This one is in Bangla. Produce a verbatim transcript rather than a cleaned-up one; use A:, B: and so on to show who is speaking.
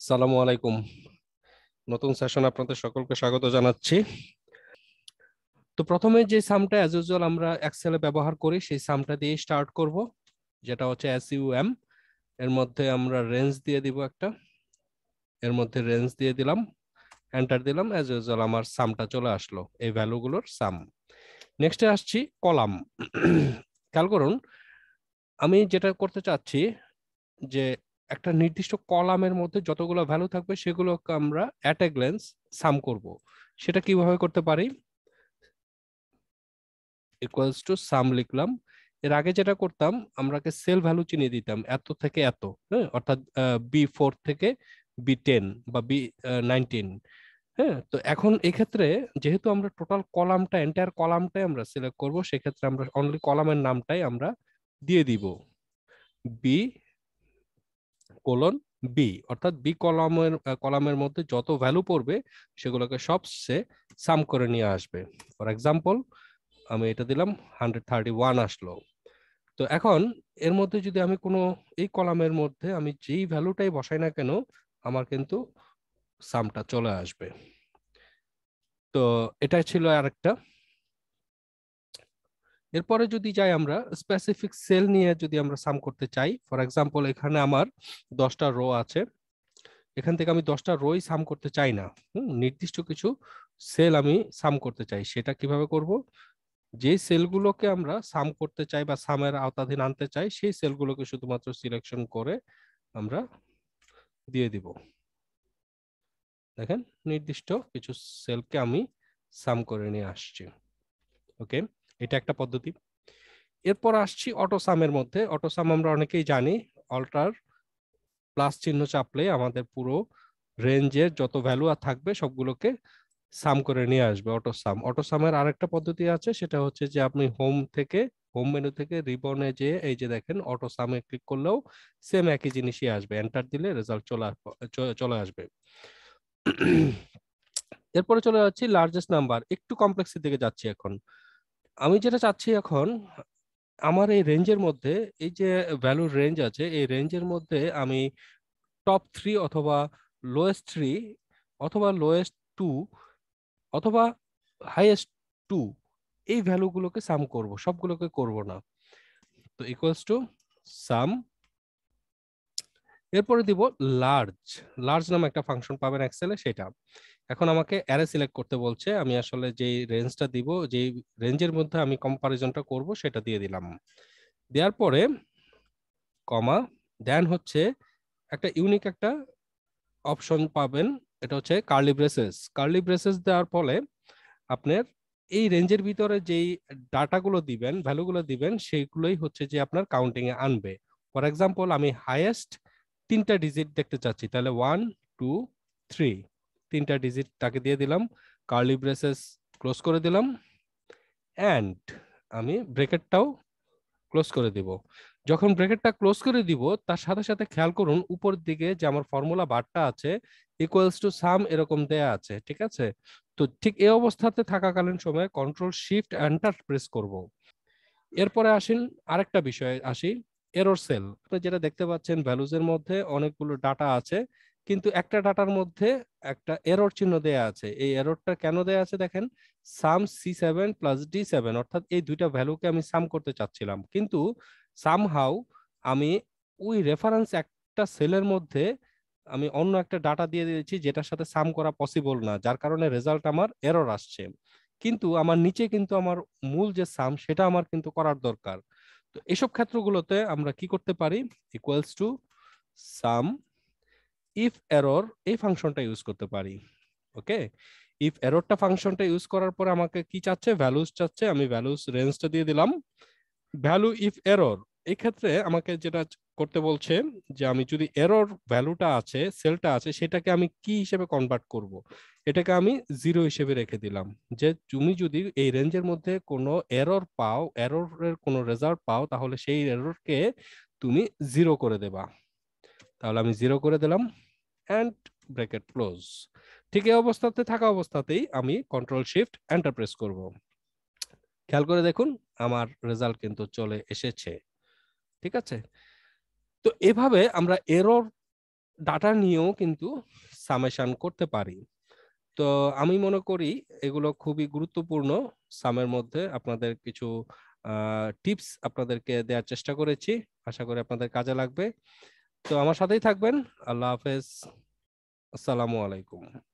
A: আসসালামু আলাইকুম। নতুন সেশন আপনাদের সকলকে স্বাগত জানাচ্ছি। তো প্রথমে যে সামটা অ্যাজ ইউজুয়াল আমরা এক্সেলে ব্যবহার করি সেই সামটা দিয়ে স্টার্ট করব, যেটা হচ্ছে এসইউএম। এর মধ্যে আমরা রেঞ্জ দিয়ে দিব একটা, এর মধ্যে রেঞ্জ দিয়ে দিলাম, এন্টার দিলাম, অ্যাজ ইউজুয়াল আমার সামটা চলে আসলো, এই ভ্যালুগুলোর সাম। নেক্সটে আসছি কলাম। খেয়াল করুন, আমি যেটা করতে চাচ্ছি যে একটা নির্দিষ্ট কলামের মধ্যে যতগুলো ভ্যালু থাকবে সেগুলোকে আমরা অ্যাট এ গ্ল্যান্স সাম করব। সেটা কিভাবে করতে পারি? ইকুয়ালস টু সাম লিখলাম। এর আগে যেটা করতাম, আমরাকে সেল ভ্যালু চিনিয়ে দিতাম এত থেকে এত, হ্যাঁ, অর্থাৎ বি ফোর থেকে বি টেন বা বি নাইনটিন। হ্যাঁ, তো এখন এক্ষেত্রে যেহেতু আমরা টোটাল কলামটা এন্টায়ার কলামটাই আমরা সিলেক্ট করব, সেক্ষেত্রে আমরা অনলি কলামের নামটাই আমরা দিয়ে দিব, বি কোলন বি, অর্থাৎ বি কলামের কলামের মধ্যে যত ভ্যালু পড়বে সেগুলোকে সব সে সাম করে নিয়ে আসবে। ফর এক্সাম্পল আমি এটা দিলাম, হান্ড্রেড থার্টি ওয়ান আসলো। তো এখন এর মধ্যে যদি আমি কোনো এই কলামের মধ্যে আমি যেই ভ্যালুটাই বসাই না কেন, আমার কিন্তু সামটা চলে আসবে। তো এটা ছিল আরেকটা। এরপরে যদি যাই আমরা স্পেসিফিক সেল নিয়ে যদি আমরা সাম করতে চাই, ফর এক্সাম্পল এখানে আমার দশটা রো আছে, এখান থেকে আমি দশটা রোই সাম করতে চাই না, হুম, নির্দিষ্ট কিছু সেল আমি সাম করতে চাই। সেটা কিভাবে করব? যে সেলগুলোকে আমরা সাম করতে চাই বা সামের আওতাধীন আনতে চাই, সেই সেলগুলোকে শুধুমাত্র সিলেকশন করে আমরা দিয়ে দিব। দেখেন, নির্দিষ্ট কিছু সেলকে আমি সাম করে নিয়ে আসছি। ওকে, এটা একটা পদ্ধতি। এরপর আসছি অটো সামের মধ্যে। অটো সাম আমরা অনেকেই জানি, অল্টার প্লাস চিহ্ন চাপলে আমাদের পুরো রেঞ্জের যত ভ্যালু আর থাকবে সবগুলোকে সাম করে নিয়ে আসবে অটো সাম। অটো সামের আরেকটা পদ্ধতি আছে, সেটা হচ্ছে যে আপনি হোম থেকে হোম মেনু থেকে রিবনে যে এই যে দেখেন অটো সামে ক্লিক করলেও সেম একই জিনিসই আসবে, এন্টার দিলে রেজাল্ট চলে চলে আসবে। এরপরে চলে যাচ্ছি লার্জেস্ট নাম্বার, একটু কমপ্লেক্সের দিকে যাচ্ছি এখন। আমি যেটা চাচ্ছি এখন, আমার এই রেঞ্জের মধ্যে এই যে ভ্যালুর রেঞ্জ আছে, এই রেঞ্জের মধ্যে আমি টপ থ্রি অথবা লোয়েস্ট থ্রি অথবা লোয়েস্ট টু অথবা হাইয়েস্ট টু, এই ভ্যালুগুলোকে সাম করব, সবগুলোকে করব না। তো ইকুয়ালস টু সাম, এরপরে দিব লার্জ। লার্জ নামে একটা ফাংশন পাবেন এক্সেলে, সেটা এখন আমাকে অ্যারে সিলেক্ট করতে বলছে। আমি আসলে যেই রেঞ্জটা দিব, যেই রেঞ্জের মধ্যে আমি কম্পারিজনটা করব সেটা দিয়ে দিলাম। দেওয়ার পরে কমা, দেন হচ্ছে একটা ইউনিক একটা অপশন পাবেন, এটা হচ্ছে কার্লি ব্রেসেস। কার্লি ব্রেসেস দেওয়ার ফলে আপনার এই রেঞ্জের ভিতরে যেই ডাটাগুলো দিবেন, ভ্যালুগুলো দিবেন, সেইগুলোই হচ্ছে যে আপনার কাউন্টিং এ আনবে। ফর এক্সাম্পল আমি হাইয়েস্ট তিনটা ডিজিট দেখতে চাচ্ছি, তাহলে ওয়ান টু থ্রি, তিনটা ডিজিট তাকে দিয়ে দিলাম, কার্লি ব্রেসেস ক্লোজ করে দিলাম, অ্যান্ড আমি ব্রেকেটটাও ক্লোজ করে দিব। যখন ব্রেকেটটা ক্লোজ করে দিব, তার সাথে সাথে খেয়াল করুন উপর দিকে যে আমার ফর্মুলা বারটা আছে, ইকুয়ালস টু সাম এরকম দেয়া আছে, ঠিক আছে? তো ঠিক এই অবস্থাতে থাকাকালীন সময়ে কন্ট্রোল শিফট এন্টার প্রেস করব। এরপরে আসেন আরেকটা বিষয়ে আসি, এরর সেল। আপনি যেটা দেখতে পাচ্ছেন ভ্যালুজ এর মধ্যে অনেকগুলো ডাটা আছে, কিন্তু একটা ডাটার মধ্যে একটা এরর চিহ্ন দেয়া আছে। এই এররটা কেন দেয়া আছে দেখেন, sum C seven plus D seven, অর্থাৎ এই দুইটা ভ্যালুকে আমি সাম করতে চাচ্ছিলাম, কিন্তু সামহাউ আমি ওই রেফারেন্স একটা সেলের মধ্যে আমি অন্য একটা ডাটা দিয়ে দিয়েছি যেটার সাথে সাম করা পসিবল না, যার কারণে রেজাল্ট আমার এরর আসছে। কিন্তু আমার নিচে কিন্তু আমার মূল যে সাম সেটা আমার কিন্তু করার দরকার। তো এসব ক্ষেত্রগুলোতে আমরা কি করতে পারি, equals to sum if error, এই ফাংশনটা ইউজ করতে পারি। ওকে, ইফ এররটা ফাংশনটা ইউজ করার পরে আমাকে কি চাচ্ছে, ভ্যালুস চাচ্ছে, আমি ভ্যালুস রেঞ্জটা দিয়ে দিলাম, ভ্যালু ইফ এরর। এই ক্ষেত্রে আমাকে যেটা করতে বলছে যে আমি যদি এরর ভ্যালুটা আছে, সেলটা আছে, সেটাকে আমি কি হিসেবে কনভার্ট করব, এটাকে আমি জিরো হিসেবে রেখে দিলাম। যে তুমি যদি এই রেঞ্জের মধ্যে কোনো এরর পাও, এররের কোনো রেজাল্ট পাও, তাহলে সেই এররকে তুমি জিরো করে দেবা। তাহলে আমি জিরো করে দিলাম, এন্ড ব্র্যাকেট ক্লোজ। ঠিক এই অবস্থাতে থাকা অবস্থাতেই আমি কন্ট্রোল শিফট এন্টার প্রেস করব। খেয়াল করে দেখুন আমার রেজাল্ট কিন্তু চলে এসেছে, ঠিক আছে? তো এভাবে আমরা এরর ডাটা নিয়েও কিন্তু সামেশন করতে পারি। তো আমি মনে করি এগুলো খুবই গুরুত্বপূর্ণ। সামের মধ্যে আপনাদের কিছু টিপস আপনাদেরকে দেওয়ার চেষ্টা করেছি, আশা করি আপনাদের কাজে লাগবে। তো আমার সাথেই থাকবেন। আল্লাহ হাফেজ, আসসালামু আলাইকুম।